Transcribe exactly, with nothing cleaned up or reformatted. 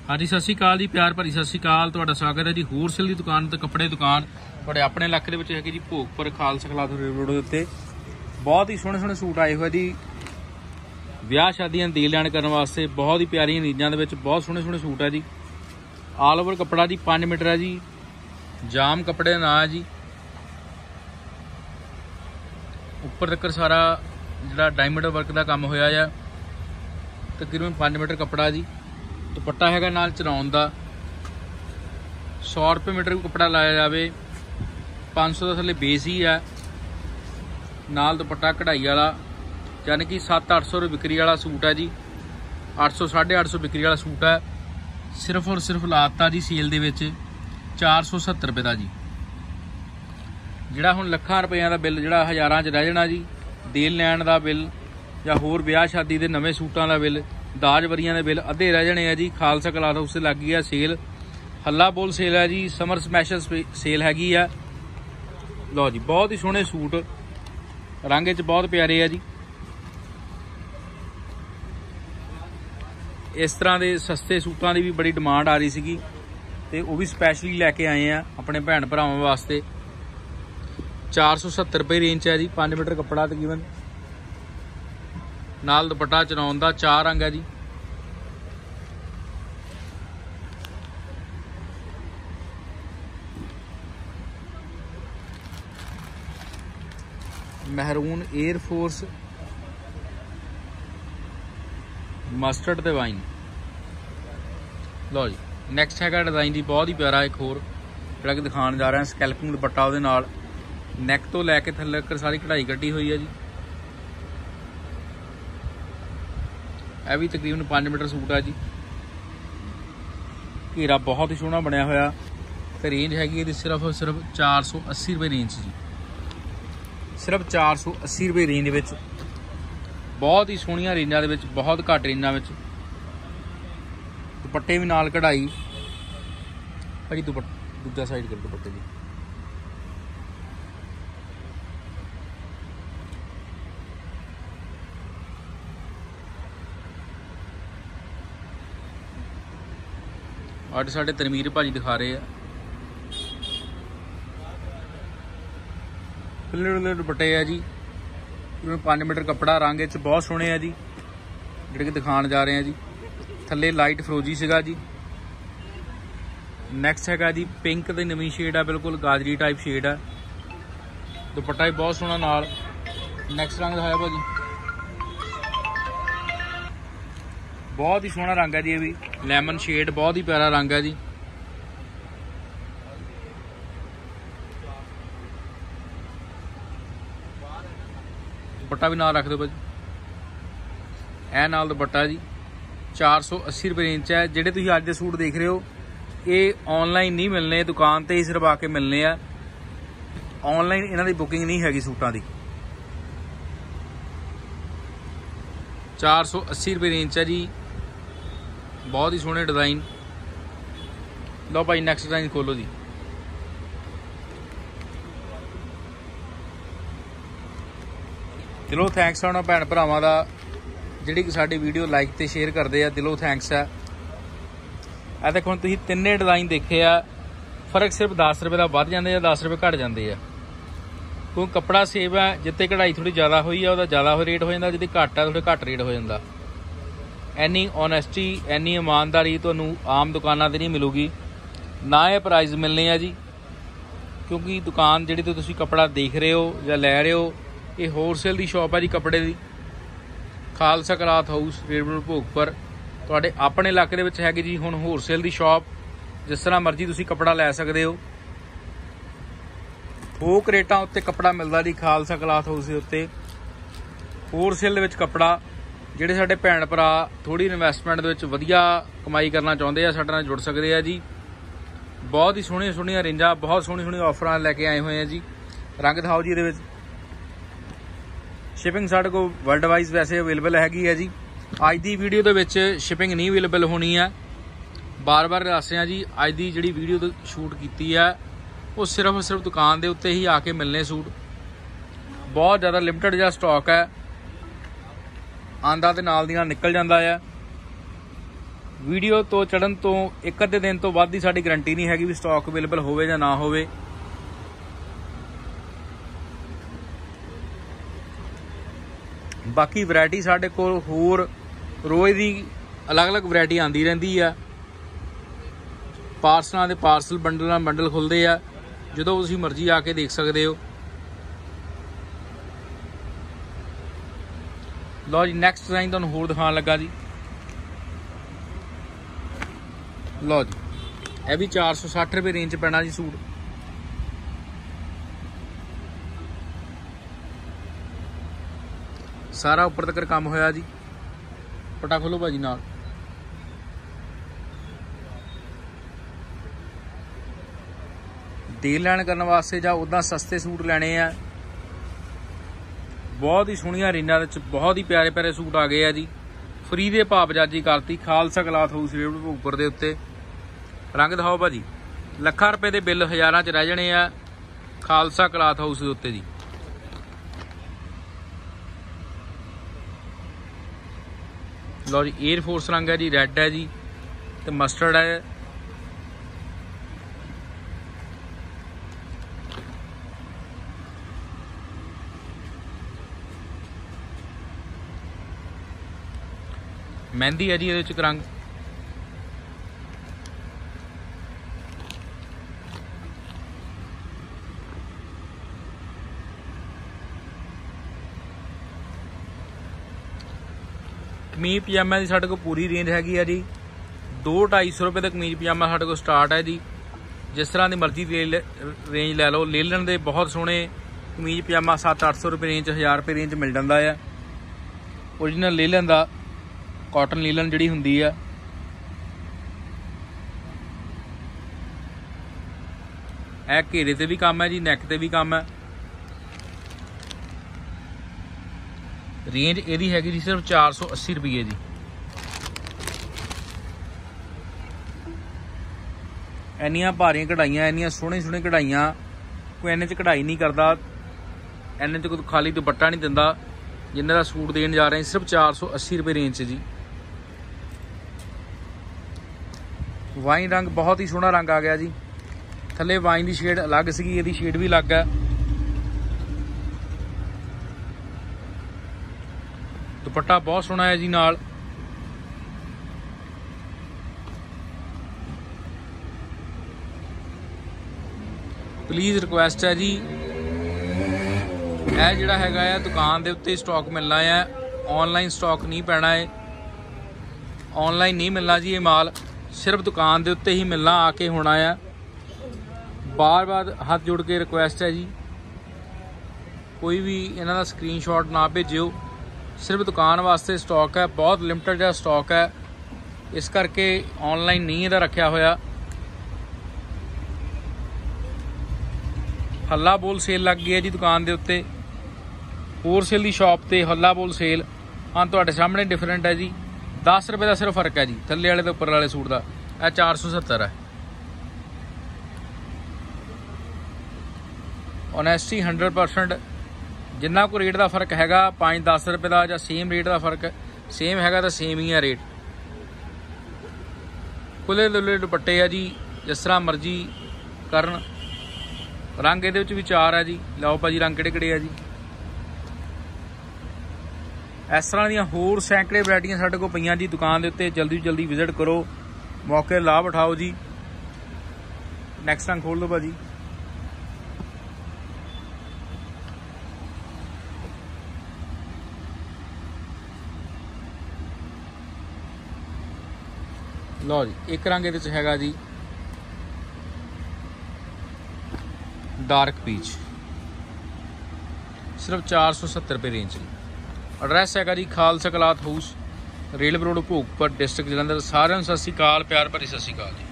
हाँ जी, सत श्री अकाल जी, प्यार भरी सत श्री अकाल। तुहाडा स्वागत है जी होलसेल की दुकान ते कपड़े दुकान तुहाडे अपने इलाके दे विच हैगी जी भोगपुर खालसा कलाथ रोड दे उत्ते। बहुत ही सोहणे सोहणे सूट आए हुए जी विआह शादियां दी लैण करन वास्ते। बहुत ही प्यारियां रीजां दे विच बहुत सोहणे सोहणे सूट है जी। आल ओवर कपड़ा जी पांच मीटर है जी। जाम कपड़े का नाम है जी। उपर तक सारा जिहड़ा डायमंड वर्क का काम होया है। तकरीबन पांच मीटर कपड़ा जी। दुपट्टा हैगा नाल चनाउन दा। सौ रुपये मीटर कपड़ा लाया जाए। पाँच सौ का थले बेस ही है। नाल दुपट्टा कढ़ाई वाला, यानी कि सत्त अठ सौ रुपये बिक्री वाला सूट है जी। अठ सौ साढ़े अठ सौ बिक्री वाला सूट है। सिर्फ और सिर्फ लाता जी सेल दे विच चार सौ सत्तर रुपये का जी। जिहड़ा हुण लखां रुपया का बिल जिहड़ा हज़ारां च रह जाना जी, देन लैण का बिल या होर विआह शादी के नवे सूटां का बिल, दाज वरियां के बिल अद्धे रह जाने जी। खालसा कलाथ हाउस से लग गई है सेल। हल्ला बोल सेल है जी। समर स्पैशल सेल हैगी है। लो जी, बहुत ही सोहणे सूट, रंग च बहुत प्यारे है जी। इस तरह के सस्ते सूटां की भी बड़ी डिमांड आ रही सी, तो वह भी स्पैशली लैके आए हैं अपने भैन भरावां वास्ते। चार सौ सत्तर रुपये रेंज है जी। पाँच मीटर कपड़ा तकरीबन, नाल दुपट्टा चनाउन दा। चार रंग है जी। महरून, एयर फोर्स, मस्टर्ड ते वाइन। लो जी, नैक्सट हैगा डिजाइन जी बहुत ही प्यारा एक होर जिहड़ा कि दिखाने जा रहा है। स्कैल्पिंग दुपट्टा उहदे नाल, नैक तो लैके थल्ले तक सारी कढ़ाई कड्ढी हुई है जी। यह भी तकरीबन पाँच मीटर सूट है जी। घेरा बहुत ही सोहना बनया होया। तो रेंज हैगी है सिर्फ और सिर्फ चार सौ अस्सी रुपये रेंज जी। सिर्फ चार सौ अस्सी रुपये रेंज विच बहुत ही सोहणियां रेंजां दे विच, बहुत घट रेंजां विच दुपट्टे भी नाल कढ़ाई। भाई दुपट्टा दूजा साइड कर दुपट्टे जी। अज साढ़े तनवीर भाजी दिखा रहे हैं। खुले खुले दुपट्टे है जी। पाँच मीटर कपड़ा, रंग च बहुत सोहणे है जी जिहड़े कि दिखाने जा रहे हैं जी। थल्ले लाइट फरोजी सीगा जी। नैक्सट हैगा जी पिंक दी नवीं शेड है, बिल्कुल गाजरी टाइप शेड है। दुपट्टा भी बहुत सोहना नाल। नैक्सट रंग दिखाया भाजी, बहुत ही सोहना रंग है जी। ये भी लैमन शेड, बहुत ही प्यारा रंग है जी। दुपट्टा भी नाल रख दो भाजी। ए नाल दुपट्टा जी। चार सौ अस्सी रुपये रेंज है। जिहड़े तुसीं अज दे सूट देख रहे हो ये ऑनलाइन नहीं मिलने, दुकान ते ही सिर्फ आके मिलने आ। ऑनलाइन इन्हां दी बुकिंग नहीं हैगी सूटां दी। चार सौ अस्सी रुपये रेंज है जी। बहुत ही सोहने डिज़ाइन। लो भाई नैक्सट डिज़ाइन खोलो जी। दिलों थैंक्स है उन्होंने भैन भरावां दा जिहड़ी कि साडी वीडियो लाइक ते शेयर करते हैं। दिलों थैंक्स है। आ देखो हुण तुसीं तिन्ने डिज़ाइन देखे आ। फर्क सिर्फ दस रुपये का वध जांदे या दस रुपये घट जाते हैं, क्योंकि कपड़ा सेव है। जिते कढ़ाई थोड़ी ज़्यादा हुई है वह ज़्यादा रेट हो जाता, जिते घट है थोड़े घट रेट हो जाता। इन्नी ऑनैसटी, इन्नी ईमानदारी तुहानूं आम दुकानां ते नहीं मिलूगी, ना ये प्राइस मिलने हैं जी। क्योंकि दुकान जिहड़ी तो तुसीं कपड़ा देख रहे हो या लै रहे हो, ये होलसेल की शॉप है जी कपड़े की। Khalsa cloth house railway Bhogpur तुहाडे अपने इलाके दे विच हैगी जी हुण होलसेल की शॉप। जिस तरह मर्जी तुसीं कपड़ा लै सकदे हो। थोक रेटां उत्ते कपड़ा मिलदा जी खालसा कलाथ हाउस दे उत्ते। होलसेल दे विच कपड़ा जिहड़े साडे भैन भरा थोड़ी इन्वैसटमेंट दे विच वधिया कमाई करना चाहुंदे आ, साडे नाल जुड़ सकदे आ जी। बहुत ही सोहणियां सोहणियां रेंजां, बहुत सोहणी सोहणी ऑफरां लैके आए हुए हैं जी। रंग दिखाओ जी। इहदे विच शिपिंग साढ़े को वर्ल्ड वाइज वैसे अवेलेबल हैगी है जी। अज की वीडियो दे विच शिपिंग नहीं अवेलेबल होनी है। बार बार दस रहे जी, अज की जिहड़ी वीडियो तो शूट की है वो सिर्फ और सिर्फ दुकान के उत्ते ही आके मिलने सूट। बहुत ज़्यादा लिमिटेड जिहा स्टॉक है। आंदा ते नाल दी नाल निकल जांदा है। वीडियो तो चढ़न तो एक अद्धे दिन तो वध की साडी गारंटी नहीं हैगी भी स्टॉक अवेलेबल होवे या ना होवे। बाकी वैरायटी साडे कोल होर रोज़ दी अलग अलग वैरायटी आंदी रहिंदी आ। पार्सलों के पार्सल बंडल बंडल खुलते आ, जो तुसीं मर्जी आके देख सकते हो। लो जी नैक्सट डिजाइन तुहानूं होर दिखाण लगा जी। लो जी यह भी चार सौ सठ रुपये रेंज पैना जी सूट। सारा उपर तक काम होया जी। पटा खोलो भाजी नाल। डील लैन करने वास्ते जां उदां सस्ते सूट लैने आ, बहुत ही सोहणियां रेंजां दे विच बहुत ही प्यारे प्यारे सूट आ गए आ जी। फ्री दे भाव जाजी करती खालसा क्लाथ हाउस उपर दे उत्ते। रंग दिखाओ भाजी। लखां रुपए दे बिल हज़ारां च रह जाने आ खालसा क्लाथ हाउस दे उत्ते जी। लो जी एयर फोर्स रंग है जी, रैड है जी ते मस्टर्ड है। मेहंदी है जी ये रंग। कमीज पजामा की साढ़े को पूरी रेंज हैगी है जी। दो ढाई सौ रुपये तक कमीज पजामा साढ़े को स्टार्ट है जी। जिस तरह की मर्जी रेंज लै लो। लेलन के बहुत सोहने कमीज पजामा सत्त अठ सौ रुपये रेंज हज़ार रुपये रेंज मिल जाता है। ओरिजिनल लेलन का कॉटन लीलन जिहड़ी हुंदी है। यह घेरे ते भी काम है जी, नैक ते भी काम है। रेंज यदी हैगी जी सिर्फ चार सौ अस्सी रुपये जी। इन्नियां भारियां कढ़ाइयां, इन्नियां सोहनी सोहनी कढ़ाइयां कोई इन्ने च कढ़ाई नहीं करता, इन्ने च कोई खाली दुपट्टा नहीं दिंदा। जिन्ने का सूट देन जा रहे हैं सिर्फ चार सौ अस्सी रुपये रेंज जी। वाइन रंग बहुत ही सोहना रंग आ गया जी। थले वाइन की शेड अलग सी, ये शेड भी अलग है। दुपट्टा बहुत सोहना है जी नाल। प्लीज़ रिक्वेस्ट है जी, यह जिहड़ा हैगा है दुकान के उत्ते स्टॉक मिलना है, ऑनलाइन स्टॉक नहीं पैना है। ऑनलाइन नहीं मिलना जी, ये माल सिर्फ दुकान के उत्ते ही मिलना, आके होना है। बार बार हाथ जोड़ के रिक्वेस्ट है जी, कोई भी इन्हां दा स्क्रीनशॉट ना भेजियो। सिर्फ दुकान वास्ते स्टॉक है, बहुत लिमिटेड जिहा स्टॉक है, इस करके ऑनलाइन नहीं इहदा रखिया होया। हल्ला बोल सेल लग गई है जी दुकान के उत्ते। होल सेल की शॉप ते हल्ला बोल सेल हाँ तुहाडे सामने डिफरेंट है जी। दस रुपये का सिर्फ फर्क है जी थल्ले वाले तो उपर वाले सूट का। यह चार सौ सत्तर है। Honesty hundred percent. जिन्ना को रेट का फर्क हैगा पाँच दस रुपये का या सेम रेट का फर्क सेम हैगा तो सेम ही है रेट। खुले दुले दुपट्टे है जी, जिस तरह मर्जी करन। रंग ये भी चार है जी। लाओ भाजी रंग किहड़े किहड़े है जी। इस तरह दी होर सैकड़े वैरायटियां साडे कोल पईयां जी दुकान के उत्ते। जल्दी जल्दी विजिट करो, मौके लाभ उठाओ जी। नैक्सट रंग खोल दो भाजी। लो जी एक रंग ये हैगा जी डार्क पीच, सिर्फ चार सौ सत्तर रुपये रेंज। एड्रैस हैगा जी Khalsa cloth house, rail road Bhogpur, district Jalandhar. सारिਆਂ ਨੂੰ सत श्री अकाल, प्यार भरी सत श्री अकाल जी।